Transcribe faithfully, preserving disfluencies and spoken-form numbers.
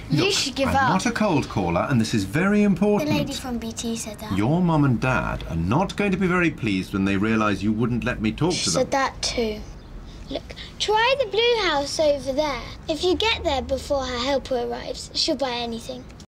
You Look, should give I'm up. not a cold caller, and this is very The important. lady from B T said that. Your mum and dad are not going to be very pleased when they realise you wouldn't let me talk She to them. said that too. Look, try the blue house over there. If you get there before her helper arrives, she'll buy anything.